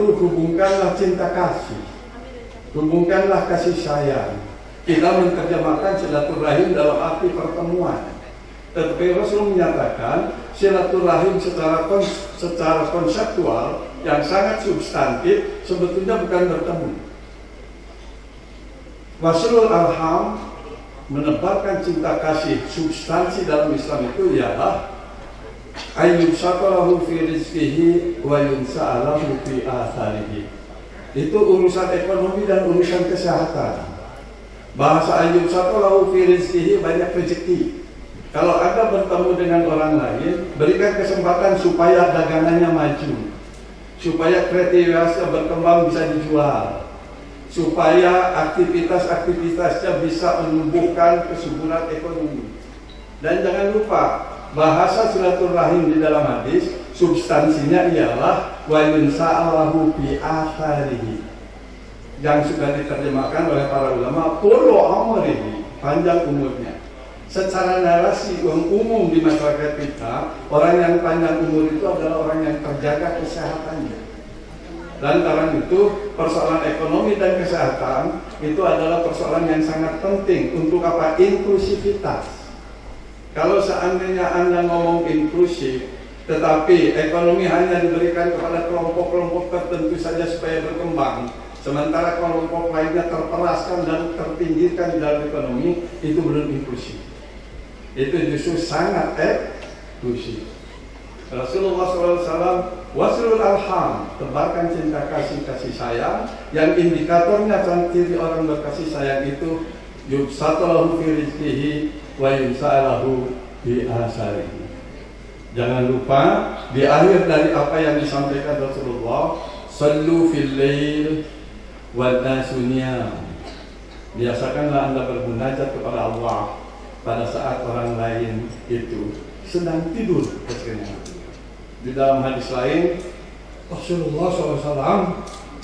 hubungkanlah cinta kasih, hubungkanlah kasih sayang. Kita menerjemahkan silaturahim dalam arti pertemuan. Tetapi Rasul menyatakan silaturahim secara konseptual yang sangat substantif sebetulnya bukan bertemu. Wasilul arham, menebarkan cinta kasih, substansi dalam Islam itu ialah ayyub syakalahu fi rizkihi wa yunsa'alahu fi atharihi. Itu urusan ekonomi dan urusan kesehatan. Bahasa ayyub syakalahu fi rizkihi, banyak rezeki. Kalau Anda bertemu dengan orang lain, berikan kesempatan supaya dagangannya maju, supaya kreativitasnya berkembang, bisa dijual, supaya aktivitas-aktivitasnya bisa menumbuhkan kesuburan ekonomi. Dan jangan lupa, bahasa silaturahim di dalam hadis substansinya ialah wa yunsa'alahu bi atharihi, yang sudah diterjemahkan oleh para ulama tulu umrihi, panjang umurnya. Secara narasi yang umum di masyarakat kita, orang yang panjang umur itu adalah orang yang terjaga kesehatannya. Dan karena itu persoalan ekonomi dan kesehatan itu adalah persoalan yang sangat penting untuk apa? Inklusivitas. Kalau seandainya Anda ngomong inklusif, tetapi ekonomi hanya diberikan kepada kelompok-kelompok tertentu saja supaya berkembang, sementara kelompok lainnya terperaskan dan terpinggirkan di dalam ekonomi, itu belum inklusif. Itu justru sangat eksklusif. Rasulullah SAW wasilul arham, tebarkan cinta kasih sayang, yang indikatornya ciri orang berkasih sayang itu yubsatulahu fi rizkihi wa yunsa'alahu bi asarihi. Jangan lupa di akhir dari apa yang disampaikan Rasulullah, sallu fil lail wa nasu niyam. Biasakanlah Anda bermunajat kepada Allah pada saat orang lain itu sedang tidur. Di dalam hadis lain, Rasulullah SAW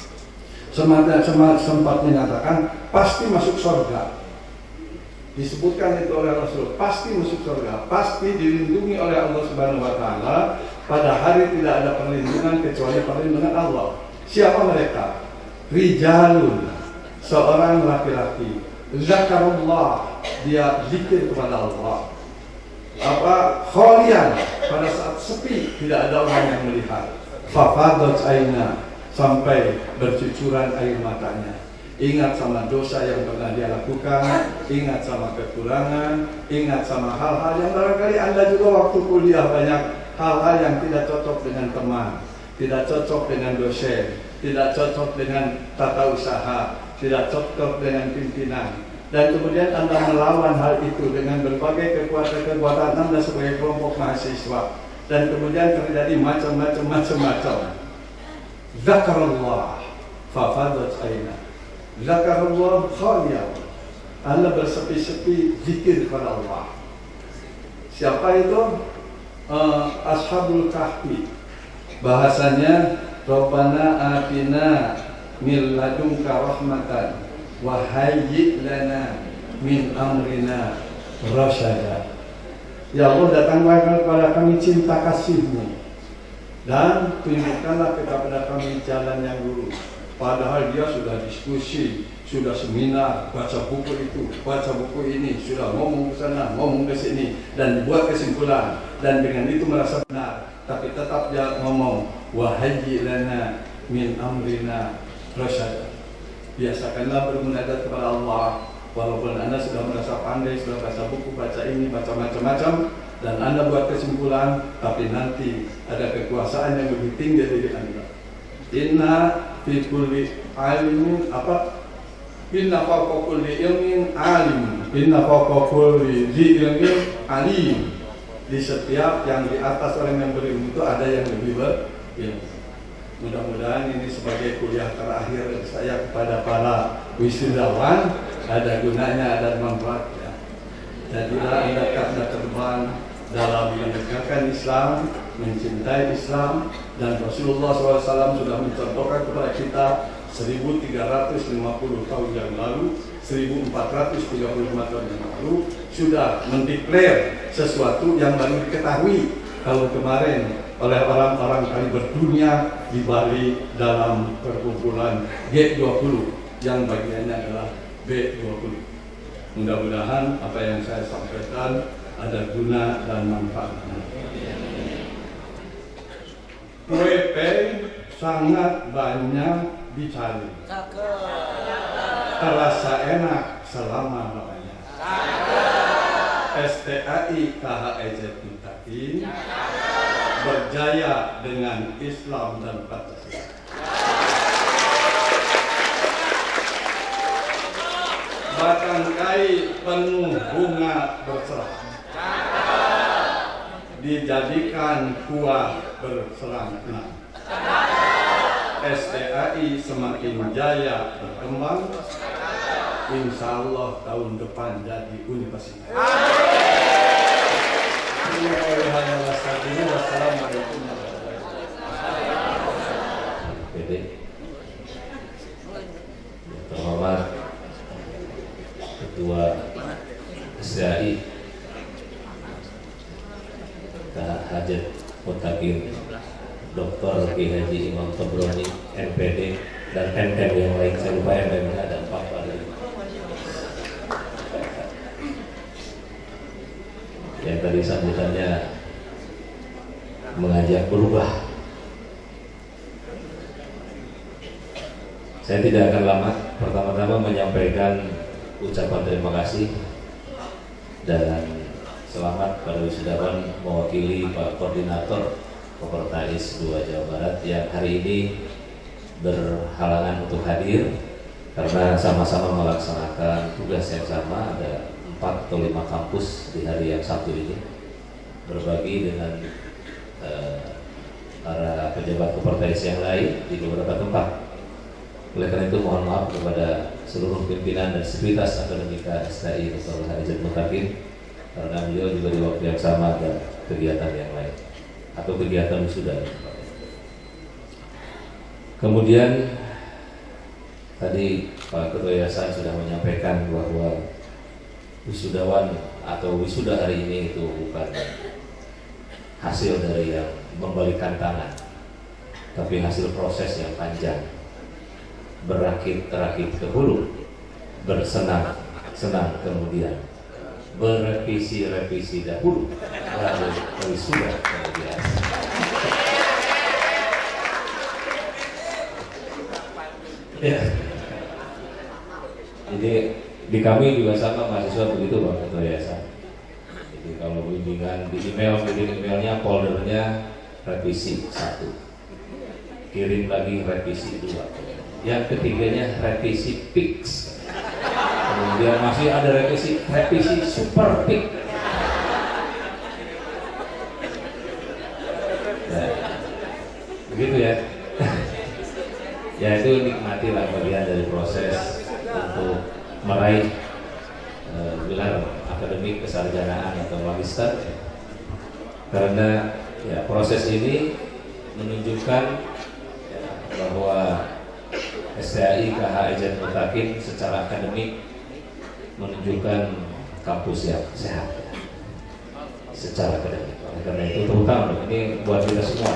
sempat menyatakan pasti masuk surga. Disebutkan itu oleh Rasul, pasti masuk surga, pasti dilindungi oleh Allah Subhanahu Wa Taala. Pada hari tidak ada perlindungan kecuali perlindungan Allah. Siapa mereka? Rijalun, seorang laki-laki. Zakarullah, dia zikir kepada Allah. Kholian, pada saat sepi tidak ada orang yang melihat. Fafadat aina, sampai bercucuran air matanya. Ingat sama dosa yang pernah dia lakukan, ingat sama kekurangan, ingat sama hal-hal yang barangkali Anda juga waktu kuliah banyak hal-hal yang tidak cocok dengan teman, tidak cocok dengan dosen, tidak cocok dengan tata usaha, tidak cocok dengan pimpinan. Dan kemudian Anda melawan hal itu dengan berbagai kekuatan Anda sebagai kelompok mahasiswa. Dan kemudian terjadi macam-macam. Zakarullah, fafadat aina. Zakarullah khaliyan. Anda bersepi-sepi zikir kepada Allah. Siapa itu? Ashabul Kahfi. Bahasanya, Rabbana atina min ladunka rahmatan wa hayyi' lana min amrina rasyada. Ya Allah, datanglah kepada kami cinta kasih-Mu dan tunjukkanlah kepada kami jalan yang lurus. Padahal dia sudah diskusi, sudah seminar, baca buku itu, baca buku ini, sudah ngomong ke sana, ngomong ke sini, dan buat kesimpulan, dan dengan itu merasa benar. Tapi tetap dia ngomong, wa hayyi' lana min amrina rasyada. Biasakanlah bermunajat kepada Allah, walaupun Anda sudah merasa pandai, sudah baca buku, baca ini, baca macam-macam, dan Anda buat kesimpulan, tapi nanti ada kekuasaan yang lebih tinggi dari Anda. Inna fi kulli alimin inna fawqa kulli ilmin alim, inna fawqa kulli ilmin alim. Di setiap yang di atas orang yang berilmu itu ada yang lebih berilmu. Mudah-mudahan ini sebagai kuliah terakhir saya kepada para wisudawan ada gunanya, ada manfaatnya. Jadilah Anda karena terbang dalam menegakkan Islam, mencintai Islam, dan Rasulullah SAW sudah mencontohkan kepada kita 1350 tahun yang lalu, 1435 tahun yang lalu sudah mendeklar sesuatu yang baru diketahui. Kalau kemarin oleh orang-orang kaliber dunia di Bali dalam perkumpulan G20 yang bagiannya adalah B20. Mudah-mudahan apa yang saya sampaikan ada guna dan manfaatnya. WP sangat banyak dicari, terasa enak selama lamanya. STAI KHEZ Mutakin berjaya dengan Islam dan Pancasila. Bahkan kai penuh bunga berserah, dijadikan kuah berserang-serang. STAI semakin jaya berkembang, insya Allah tahun depan jadi universitas. Wassalamualaikum warahmatullahi wabarakatuh. Terhormat Ketua STAI KHEZ Mutakin Dr. Ki Haji Imam Tobroni MPD dan MPD yang lain. Saya lupa MPD ada 4 pada yang tadi sambutannya mengajak berubah. Saya tidak akan lama. Pertama-tama menyampaikan ucapan terima kasih dan selamat pada wisudawan mewakili Pak Koordinator Kopertais 2 Jawa Barat yang hari ini berhalangan untuk hadir karena sama-sama melaksanakan tugas yang sama. Ada 4 atau 5 kampus di hari yang Sabtu ini berbagi dengan para pejabat Kopertais yang lain di beberapa tempat. Oleh karena itu mohon maaf kepada seluruh pimpinan dan sivitas akademika STAI Dr. KHEZ Mutakin karena beliau juga di waktu yang sama ada kegiatan yang lain atau kegiatan wisuda. Kemudian tadi Pak Ketua Yayasan sudah menyampaikan bahwa wisudawan atau wisuda hari ini itu bukan hasil dari yang membalikan tangan, tapi hasil proses yang panjang, berakit-rakit ke hulu, bersenang-senang kemudian, berrevisi-revisi dahulu, lalu wisuda kemudian. Ya. Jadi di kami juga sama mahasiswa begitu Pak Ketua Yayasan. Jadi kalau bimbingan di emailnya foldernya revisi 1, kirim lagi revisi 2. Yang ketiganya revisi fix, kemudian masih ada revisi super fix. Nah, begitu ya. Ya itu nikmatilah bagian dari proses untuk meraih gelar akademik kesarjanaan atau magister, karena ya proses ini menunjukkan ya, bahwa STAI KHEZ Mutakin secara akademik menunjukkan kampus yang sehat secara akademik. Oleh karena itu terutama ini buat kita semua.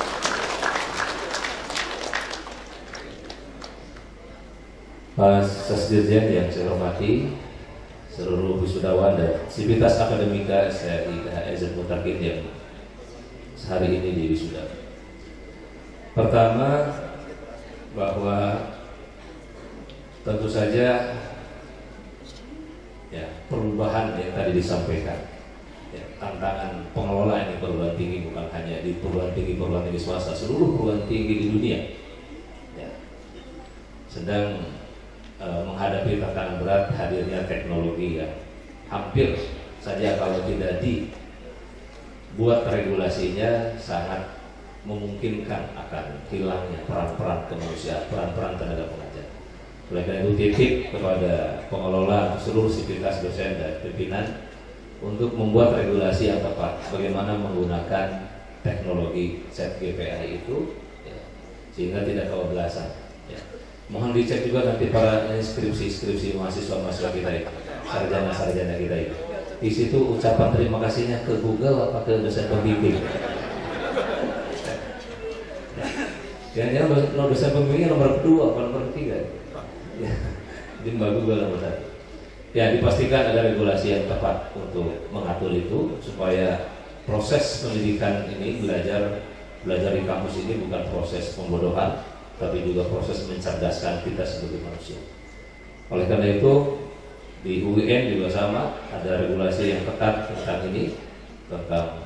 Pak Sesdirjen yang saya hormati, seluruh wisudawan dan sivitas akademika STAI KHEZ Mutakin yang hari ini di wisuda. Pertama, bahwa tentu saja ya perubahan yang tadi disampaikan, ya, tantangan pengelola ini perguruan tinggi bukan hanya di perguruan tinggi swasta, seluruh perguruan tinggi di dunia ya, sedang menghadapi tantangan berat hadirnya teknologi yang hampir saja kalau tidak dibuat regulasinya sangat memungkinkan akan hilangnya peran-peran kemanusiaan, peran-peran tenaga pengajar. Oleh karena itu titik kepada pengelola, seluruh sivitas dosen dan pimpinan untuk membuat regulasi yang tepat bagaimana menggunakan teknologi ZGPI itu ya, sehingga tidak kebablasan ya. Mohon dicek juga nanti para skripsi mahasiswa kita itu, sarjana kita itu. Di situ ucapan terima kasihnya ke Google apa ke dosen pembimbing. Jangan-jangan dosen pembimbingnya nomor kedua, atau nomor ketiga. Ya, jadi bagus gue nomor satu. Ya, dipastikan ada regulasi yang tepat untuk mengatur itu supaya proses pendidikan ini belajar di kampus ini bukan proses pembodohan, tapi juga proses mencerdaskan kita sebagai manusia. Oleh karena itu di UIN juga sama, ada regulasi yang ketat tentang ini, tentang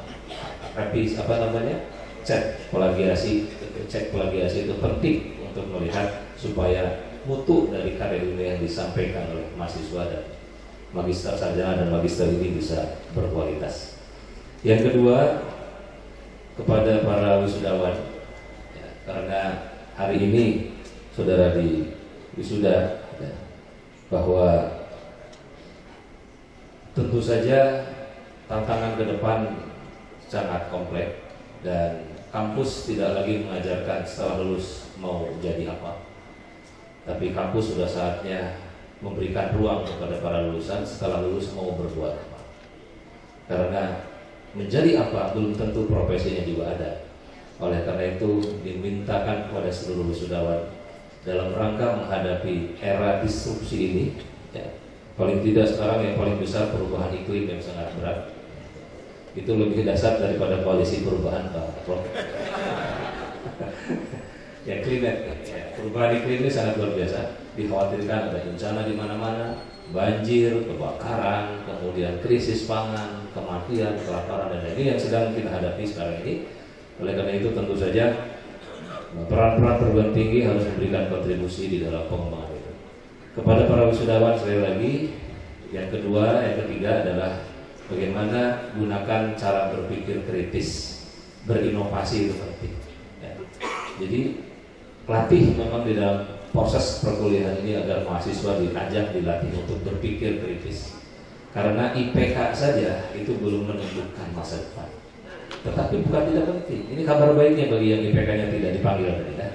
cek plagiasi itu penting untuk melihat supaya mutu dari karya ilmiah yang disampaikan oleh mahasiswa dan magister sarjana dan magister ini bisa berkualitas. Yang kedua, kepada para wisudawan, ya, karena hari ini saudara di wisuda, ya, bahwa tentu saja tantangan ke depan sangat kompleks dan kampus tidak lagi mengajarkan setelah lulus mau jadi apa, tapi kampus sudah saatnya memberikan ruang kepada para lulusan setelah lulus mau berbuat apa. Karena menjadi apa belum tentu profesinya juga ada. Oleh karena itu dimintakan kepada seluruh wisudawan dalam rangka menghadapi era disrupsi ini, ya, paling tidak sekarang yang paling besar perubahan iklim yang sangat berat. Itu lebih dasar daripada koalisi perubahan Pak Prof. Ya, perubahan iklim ini sangat luar biasa. Dikhawatirkan ada bencana di mana-mana, banjir, kebakaran, kemudian krisis pangan, kematian, kelaparan, dan ini yang sedang kita hadapi sekarang ini. Oleh karena itu tentu saja peran-peran perguruan tinggi harus memberikan kontribusi di dalam pengembangan itu. Kepada para wisudawan sekali lagi, yang ketiga adalah bagaimana gunakan cara berpikir kritis, berinovasi itu penting. Ya. Jadi latih memang di dalam proses perkuliahan ini agar mahasiswa dilatih untuk berpikir kritis. Karena IPK saja itu belum menentukan masa depan. Tetapi bukan tidak penting. Ini kabar baiknya bagi yang IPK-nya tidak dipanggil tadi, ya.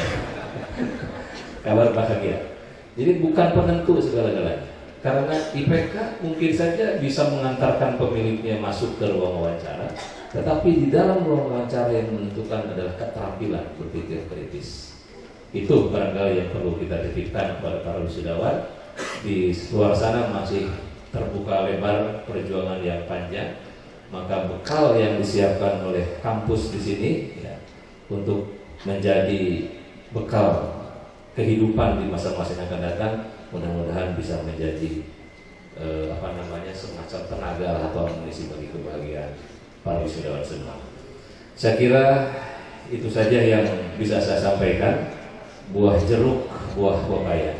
Kabar bahagia. Jadi bukan penentu segala-galanya. Karena IPK mungkin saja bisa mengantarkan pemiliknya masuk ke ruang wawancara, tetapi di dalam ruang wawancara yang menentukan adalah keterampilan berpikir kritis. Itu barangkali yang perlu kita titipkan kepada para wisudawan. Di luar sana masih terbuka lebar perjuangan yang panjang, maka bekal yang disiapkan oleh kampus di sini, ya, untuk menjadi bekal kehidupan di masa-masa yang akan datang, mudah-mudahan bisa menjadi semacam tenaga atau amunisi bagi kebahagiaan para wisudawan semua. Saya kira itu saja yang bisa saya sampaikan. Buah jeruk, buah pepaya,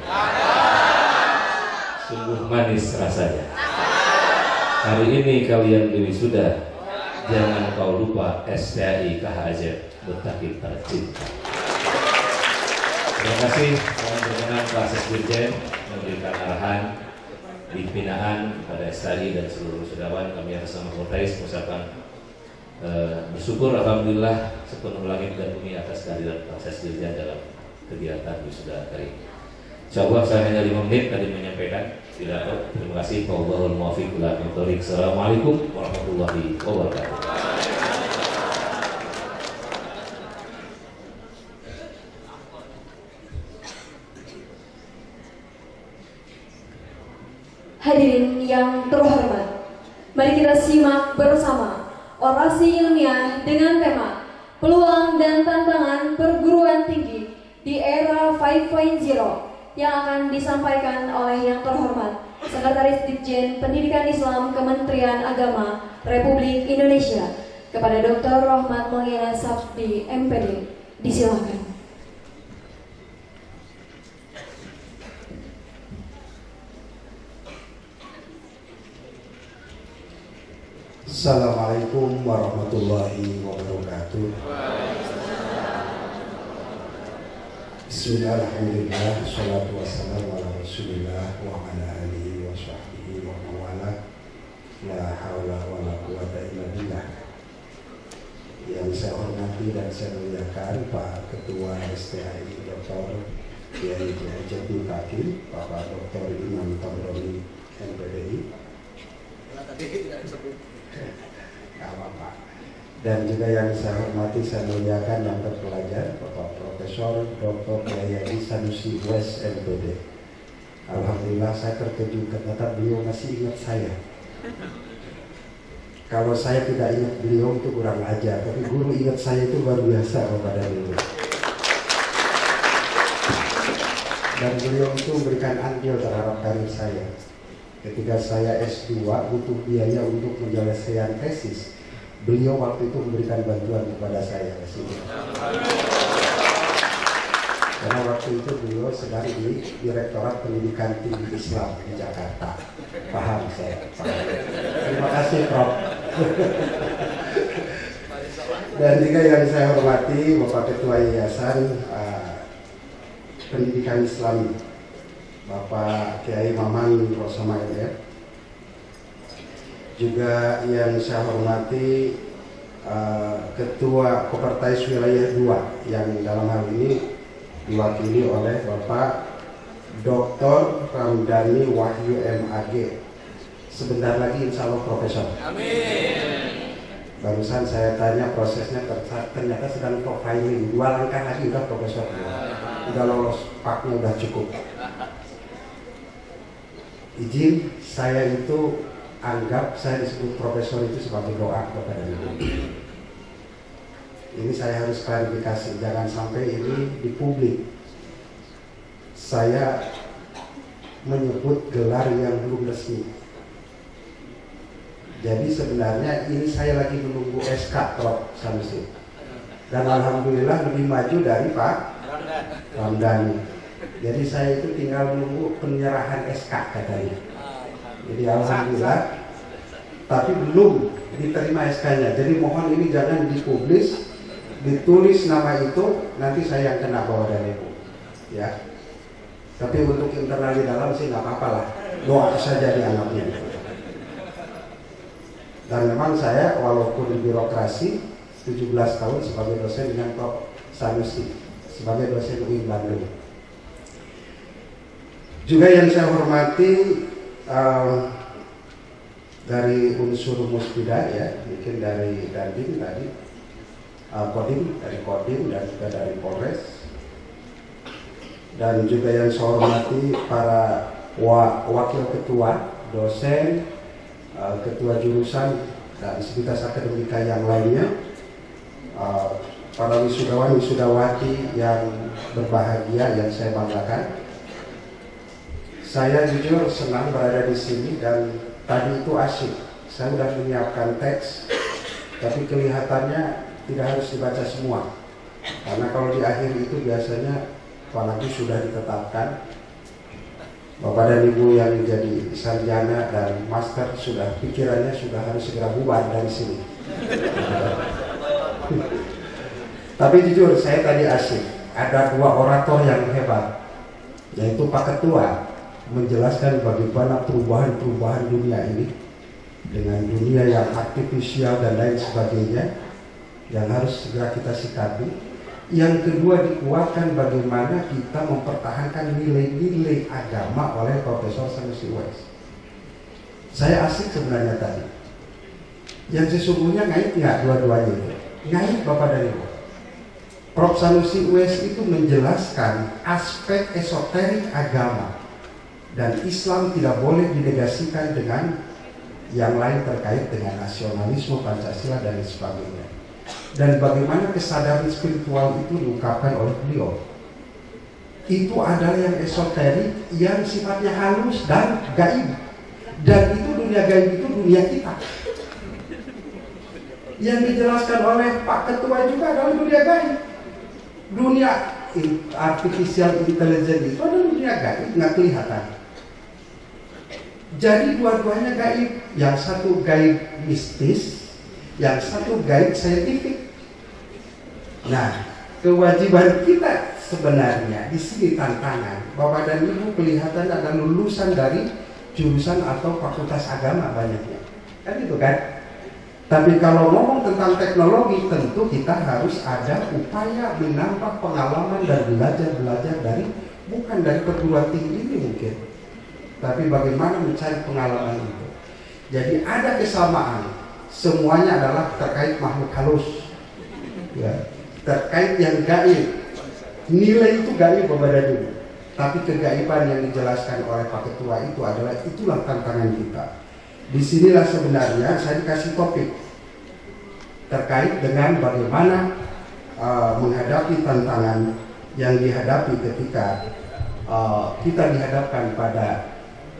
sungguh manis rasanya. Hari ini kalian wisuda, jangan kau lupa STI KHZ Betawi tercinta. Terima kasih. Mohon berkenan Pak Sesdirjen memberikan arahan di pembinaan pada STI dan seluruh wisudawan. Kami atas nama Kotais mengucapkan bersyukur alhamdulillah sepenuh langit dan bumi atas kehadiran Pak Sesdirjen dalam kegiatan wisuda hari ini. Insyaallah saya hanya 5 menit tadi menyampaikan. Terima kasih. Wallahul muwaffiq ila aqwamit thoriq. Assalamualaikum warahmatullahi wabarakatuh. Hadirin yang terhormat, mari kita simak bersama orasi ilmiah dengan tema Peluang dan Tantangan Perguruan Tinggi di Era 5.0 yang akan disampaikan oleh yang terhormat Sekretaris Ditjen Pendidikan Islam Kementerian Agama Republik Indonesia kepada Dr. Rohmat Mulyana Sabdi MPD. Disilakan. Assalamualaikum warahmatullahi wabarakatuh. Bismillahirrahmanirrahim. Salatu wassalamu ala Rasulillah wa ala alihi wa sahbihi wa mawala. La haula wa la quwata illa billah. Yang saya hormati dan saya muliakan Pak Ketua STI Dr. Kiai Jati Hakim, Bapak Dr. Imam Tabrani MPDI. Gak apa-apa. dan juga yang saya hormati, saya muliakan yang terpelajar, Bapak Profesor Dr. Kiai Haji Sanusi Uwais MPD. Alhamdulillah saya terkejut ternyata beliau masih ingat saya. Kalau saya tidak ingat beliau itu kurang ajar, tapi guru ingat saya itu luar biasa kepada beliau. Dan beliau itu memberikan andil terhadap karir saya. Ketika saya S2 butuh biaya untuk menyelesaikan tesis, beliau waktu itu memberikan bantuan kepada saya. Karena waktu itu beliau sedang di Direktorat Pendidikan Tinggi Islam di Jakarta. Paham saya? Paham. Terima kasih Prof. Dan juga yang saya hormati Bapak Ketua Yayasan Pendidikan Islam, Bapak Kiai Maman Rosamaya, ya. Juga yang saya hormati Ketua Kopertais Wilayah 2 yang dalam hal ini diwakili oleh Bapak Dr. Ramdhani Wahyu MAG. Sebentar lagi insya Allah Profesor. Amin. Barusan saya tanya prosesnya, ternyata sedang profiling. 2 langkah lagi udah Profesor. Udah lolos, paknya udah cukup. Izin saya itu anggap saya disebut profesor itu sebagai doa kepada Ibu. Ini saya harus klarifikasi, jangan sampai ini di publik saya menyebut gelar yang belum resmi. Jadi sebenarnya ini saya lagi menunggu SK Prof. Sanusi. Dan alhamdulillah lebih maju dari Pak Ramdhani. Jadi saya itu tinggal menunggu penyerahan SK katanya. Jadi alhamdulillah, tapi belum diterima SK-nya. Jadi mohon ini jangan dipublis, ditulis nama itu, nanti saya yang kena bawa dari Ibu. Ya. Tapi untuk internal di dalam sih nggak apa-apa lah. Doa saja dianggapnya. Dan memang saya walaupun di birokrasi 17 tahun sebagai dosen dengan Prof. Sanusi sebagai dosen UIN Bandung. Juga yang saya hormati dari unsur musbida, ya, mungkin dari Dandim tadi, Kodim, dari Kodim dan juga dari Polres, dan juga yang saya hormati para wakil ketua, dosen, ketua jurusan dan sivitas akademika yang lainnya, para wisudawan wisudawati yang berbahagia yang saya banggakan. Saya jujur senang berada di sini dan tadi itu asyik. Saya sudah menyiapkan teks, tapi kelihatannya tidak harus dibaca semua. Karena kalau di akhir itu biasanya apalagi sudah ditetapkan, Bapak dan Ibu yang menjadi sarjana dan master sudah pikirannya sudah harus segera bubar dari sini. Tapi jujur saya tadi asyik. Ada 2 orator yang hebat, yaitu Pak Ketua menjelaskan bagaimana perubahan dunia ini dengan dunia yang artifisial dan lain sebagainya yang harus segera kita sikapi. Yang kedua dikuatkan bagaimana kita mempertahankan nilai-nilai agama oleh Profesor Sanusi Uwais. Saya asik sebenarnya tadi. Yang sesungguhnya ngait nggak dua-duanya itu? Ngait Bapak dan Ibu. Prof. Sanusi Uwais itu menjelaskan aspek esoterik agama. Dan Islam tidak boleh dinegasikan dengan yang lain terkait dengan nasionalisme, Pancasila dan sebagainya. Dan bagaimana kesadaran spiritual itu diungkapkan oleh beliau. Itu adalah yang esoterik, yang sifatnya halus dan gaib. Dan itu dunia gaib itu dunia kita. Yang dijelaskan oleh Pak Ketua juga adalah dunia gaib. Dunia artificial intelligence itu adalah dunia gaib, nggak kelihatan. Jadi dua-duanya gaib, yang satu gaib mistis, yang satu gaib saintifik. Nah, kewajiban kita sebenarnya di sini tantangan. Bapak dan Ibu kelihatan ada lulusan dari jurusan atau fakultas agama banyaknya, kan itu kan? Tapi kalau ngomong tentang teknologi, tentu kita harus ada upaya menambah pengalaman dan belajar dari bukan dari perguruan tinggi ini mungkin. Tapi bagaimana mencari pengalaman itu. Jadi ada kesamaan. semuanya adalah terkait makhluk halus, ya, terkait yang gaib. Nilai itu gaib kepada dulu, tapi kegaiban yang dijelaskan oleh Pak Ketua itu adalah itulah tantangan kita. Disinilah sebenarnya saya dikasih topik terkait dengan bagaimana menghadapi tantangan yang dihadapi ketika kita dihadapkan pada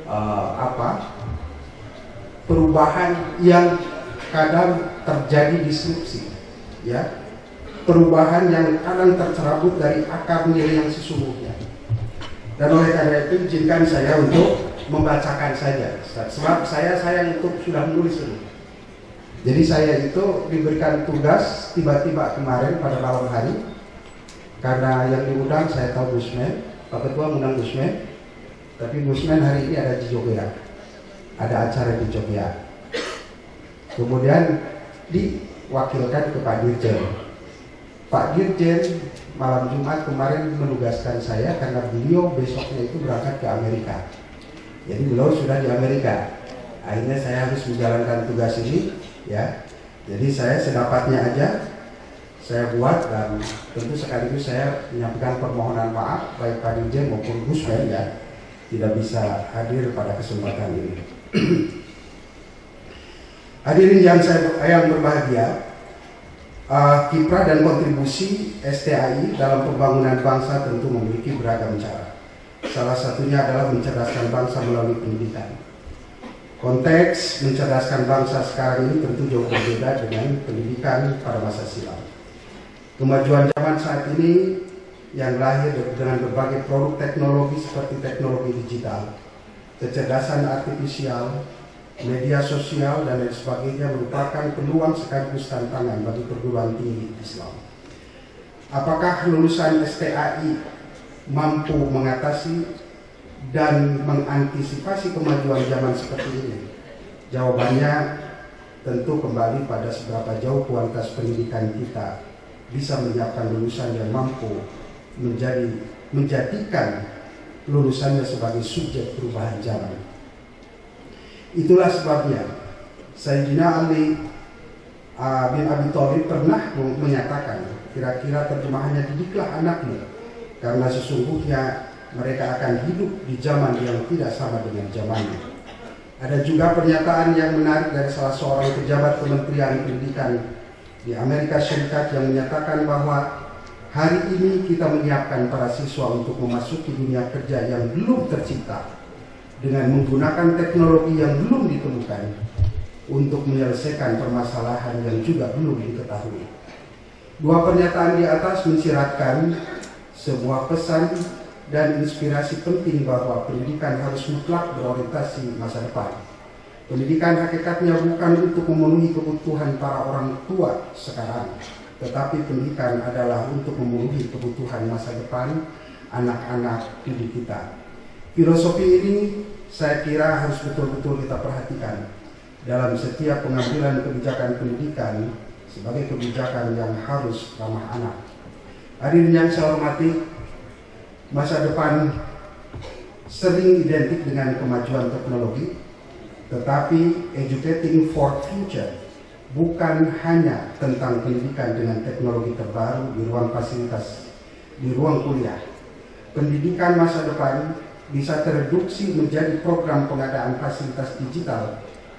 perubahan yang kadang terjadi disrupsi, ya, perubahan yang kadang tercerabut dari akar nilai yang sesungguhnya. Dan oleh karena itu izinkan saya untuk membacakan saja, sebab saya untuk sudah menulis dulu. Jadi saya itu diberikan tugas tiba-tiba kemarin pada malam hari, karena yang diundang saya tahu Gusmen, Pak Ketua mengundang Gusmen, tapi Gusmen hari ini ada di Jogja, ada acara di Jogja. Kemudian diwakilkan ke Pak Dirjen. Pak Dirjen malam Jumat kemarin menugaskan saya karena beliau besoknya itu berangkat ke Amerika. Jadi beliau sudah di Amerika. Akhirnya saya harus menjalankan tugas ini, ya. Jadi saya sedapatnya aja saya buat, dan tentu sekaligus saya menyampaikan permohonan maaf baik Pak Dirjen maupun Gusmen, ya, tidak bisa hadir pada kesempatan ini. Hadirin yang berbahagia, kiprah dan kontribusi STAI dalam pembangunan bangsa tentu memiliki beragam cara. Salah satunya adalah mencerdaskan bangsa melalui pendidikan. Konteks mencerdaskan bangsa sekarang ini tentu jauh berbeda dengan pendidikan pada masa silam. Kemajuan zaman saat ini yang lahir dengan berbagai produk teknologi seperti teknologi digital, kecerdasan artifisial, media sosial, dan lain sebagainya merupakan peluang sekaligus tantangan bagi perguruan tinggi Islam. Apakah lulusan STAI mampu mengatasi dan mengantisipasi kemajuan zaman seperti ini? Jawabannya tentu kembali pada seberapa jauh kualitas pendidikan kita bisa menyiapkan lulusan yang mampu menjadikan lulusannya sebagai subjek perubahan zaman. Itulah sebabnya Sayyidina Ali bin Abi Thalib pernah menyatakan, kira-kira terjemahannya, didiklah anakmu, karena sesungguhnya mereka akan hidup di zaman yang tidak sama dengan zamannya. Ada juga pernyataan yang menarik dari salah seorang pejabat Kementerian Pendidikan di Amerika Serikat yang menyatakan bahwa hari ini kita menyiapkan para siswa untuk memasuki dunia kerja yang belum tercipta dengan menggunakan teknologi yang belum ditemukan untuk menyelesaikan permasalahan yang juga belum diketahui. Dua pernyataan di atas mensiratkan sebuah pesan dan inspirasi penting bahwa pendidikan harus mutlak berorientasi masa depan. Pendidikan hakikatnya bukan untuk memenuhi kebutuhan para orang tua sekarang, tetapi pendidikan adalah untuk memenuhi kebutuhan masa depan anak-anak didik kita. Filosofi ini saya kira harus betul-betul kita perhatikan dalam setiap pengambilan kebijakan pendidikan sebagai kebijakan yang harus ramah anak. Hadirin yang saya hormati, masa depan sering identik dengan kemajuan teknologi, tetapi educating for future bukan hanya tentang pendidikan dengan teknologi terbaru di ruang fasilitas, di ruang kuliah. Pendidikan masa depan bisa tereduksi menjadi program pengadaan fasilitas digital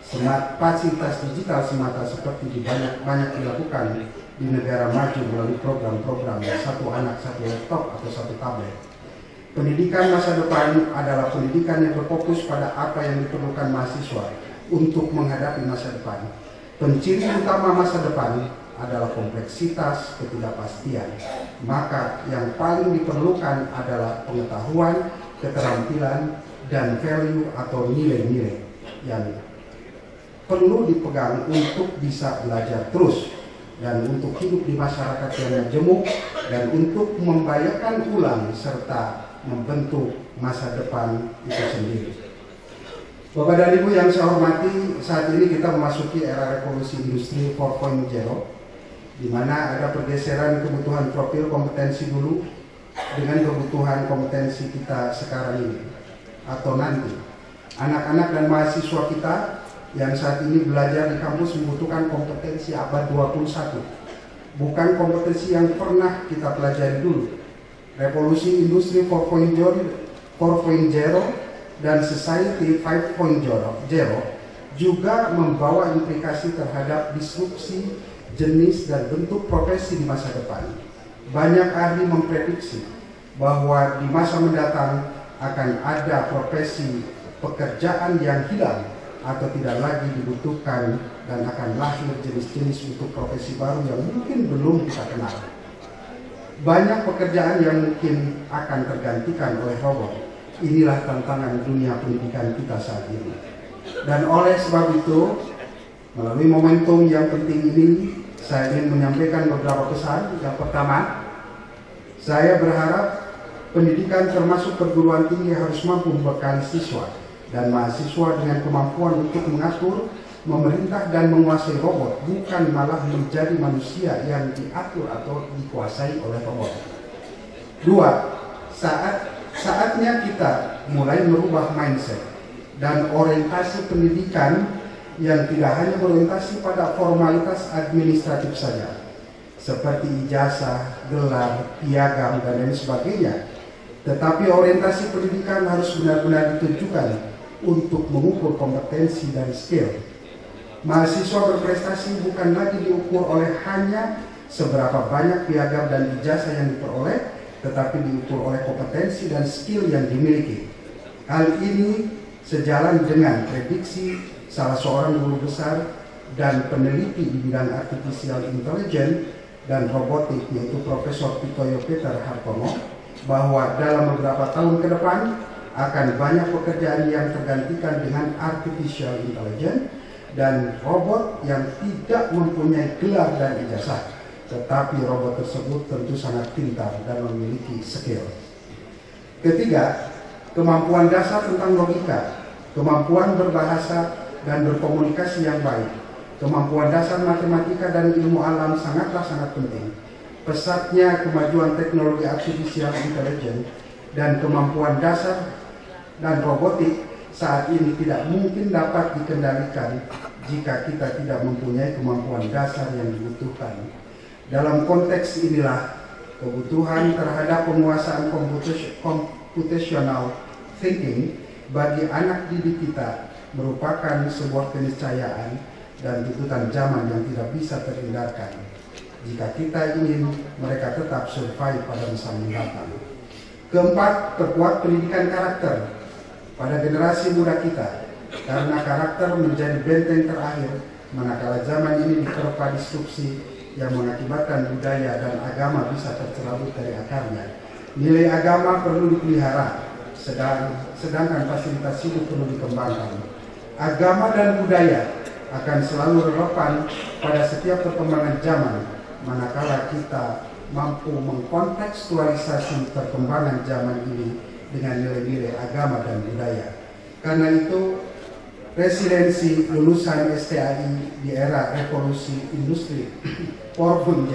semata seperti banyak dilakukan di negara maju melalui program-program satu anak, satu laptop, atau satu tablet. Pendidikan masa depan adalah pendidikan yang berfokus pada apa yang diperlukan mahasiswa untuk menghadapi masa depan. Penciri utama masa depan adalah kompleksitas ketidakpastian. Maka yang paling diperlukan adalah pengetahuan, keterampilan, dan value atau nilai-nilai yang perlu dipegang untuk bisa belajar terus dan untuk hidup di masyarakat yang majemuk dan untuk membahayakan ulang serta membentuk masa depan itu sendiri. Bapak dan Ibu yang saya hormati, saat ini kita memasuki era revolusi industri 4.0, di mana ada pergeseran kebutuhan profil kompetensi dulu dengan kebutuhan kompetensi kita sekarang ini atau nanti. Anak-anak dan mahasiswa kita yang saat ini belajar di kampus membutuhkan kompetensi abad 21, bukan kompetensi yang pernah kita pelajari dulu. Revolusi industri 4.0 dan society 5.0 juga membawa implikasi terhadap disrupsi jenis dan bentuk profesi di masa depan. Banyak ahli memprediksi bahwa di masa mendatang akan ada profesi pekerjaan yang hilang atau tidak lagi dibutuhkan, dan akan lahir jenis-jenis untuk profesi baru yang mungkin belum kita kenal. Banyak pekerjaan yang mungkin akan tergantikan oleh robot. Inilah tantangan dunia pendidikan kita saat ini. Dan oleh sebab itu, melalui momentum yang penting ini, saya ingin menyampaikan beberapa pesan. Yang pertama, saya berharap pendidikan termasuk perguruan tinggi harus mampu membekali siswa dan mahasiswa dengan kemampuan untuk mengatur, memerintah, dan menguasai robot, bukan malah menjadi manusia yang diatur atau dikuasai oleh robot. Dua, saatnya kita mulai merubah mindset dan orientasi pendidikan yang tidak hanya berorientasi pada formalitas administratif saja, seperti ijazah, gelar, piagam, dan lain sebagainya. Tetapi orientasi pendidikan harus benar-benar ditujukan untuk mengukur kompetensi dan skill. Mahasiswa berprestasi bukan lagi diukur oleh hanya seberapa banyak piagam dan ijazah yang diperoleh, tetapi diukur oleh kompetensi dan skill yang dimiliki. Hal ini sejalan dengan prediksi salah seorang guru besar dan peneliti di bidang artificial intelligence dan robotik, yaitu Profesor Pitoyo Peter Hartono, bahwa dalam beberapa tahun ke depan akan banyak pekerjaan yang tergantikan dengan artificial intelligence dan robot yang tidak mempunyai gelar dan ijazah, tetapi robot tersebut tentu sangat pintar dan memiliki skill. Ketiga, kemampuan dasar tentang logika, kemampuan berbahasa dan berkomunikasi yang baik, kemampuan dasar matematika dan ilmu alam sangat penting. Pesatnya kemajuan teknologi artificial intelligence dan kemampuan dasar dan robotik saat ini tidak mungkin dapat dikendalikan jika kita tidak mempunyai kemampuan dasar yang dibutuhkan. Dalam konteks inilah, kebutuhan terhadap penguasaan computational thinking bagi anak didik kita merupakan sebuah keniscayaan dan tuntutan zaman yang tidak bisa terhindarkan jika kita ingin mereka tetap survive pada masa mendatang. Keempat, perkuat pendidikan karakter pada generasi muda kita, karena karakter menjadi benteng terakhir manakala zaman ini diterpa disrupsi yang mengakibatkan budaya dan agama bisa tercerabut dari akarnya. Nilai agama perlu dipelihara, sedangkan fasilitas hidup perlu dikembangkan. Agama dan budaya akan selalu relevan pada setiap perkembangan zaman, manakala kita mampu mengkontekstualisasi perkembangan zaman ini dengan nilai-nilai agama dan budaya. Karena itu, residensi lulusan STAI di era revolusi industri 4.0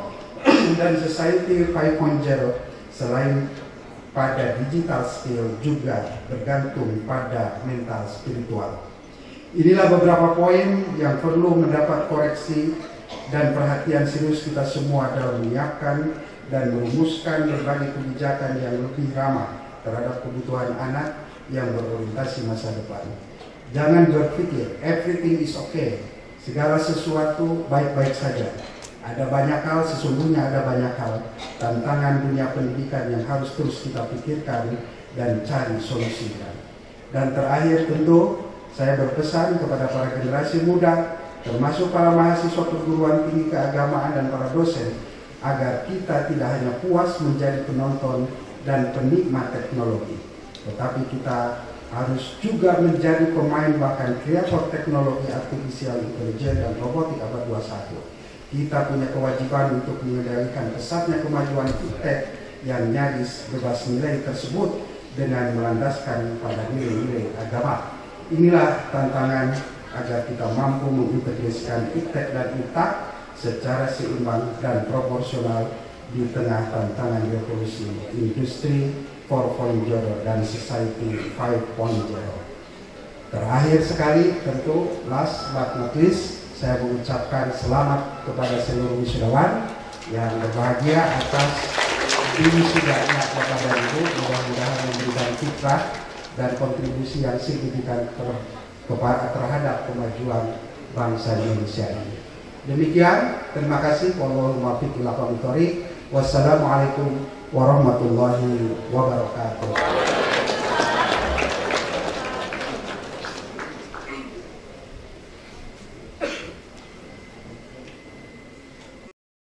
dan society 5.0 selain pada digital skill juga bergantung pada mental spiritual. Inilah beberapa poin yang perlu mendapat koreksi dan perhatian serius kita semua dalam menyiapkan dan merumuskan berbagai kebijakan yang lebih ramah terhadap kebutuhan anak yang berorientasi masa depan. Jangan berpikir everything is okay, segala sesuatu baik-baik saja. Ada banyak hal, sesungguhnya ada banyak hal tantangan dunia pendidikan yang harus terus kita pikirkan dan cari solusinya. Dan terakhir tentu saya berpesan kepada para generasi muda, termasuk para mahasiswa perguruan tinggi keagamaan dan para dosen, agar kita tidak hanya puas menjadi penonton dan penikmat teknologi, tetapi kita harus juga menjadi pemain bahkan kreator teknologi artificial intelligence dan robotik abad 21. Kita punya kewajiban untuk mengendalikan pesatnya kemajuan iptek yang nyaris bebas nilai tersebut dengan melandaskan pada nilai-nilai agama. Inilah tantangan agar kita mampu mengintegrasikan iptek dan IPTAK secara seimbang dan proporsional di tengah tantangan revolusi industri 4.0 dan society 5.0. Terakhir sekali, tentu last but not least, saya mengucapkan selamat kepada seluruh wisudawan yang berbahagia atas diwisudanya Bapak dan Ibu. Mudah-mudahan memberikan fitrah dan kontribusi yang signifikan terhadap kemajuan bangsa Indonesia ini. Demikian, terima kasih. Wallahul muwaffiq ila aqwamit thoriq. Wassalamualaikum warahmatullahi wabarakatuh.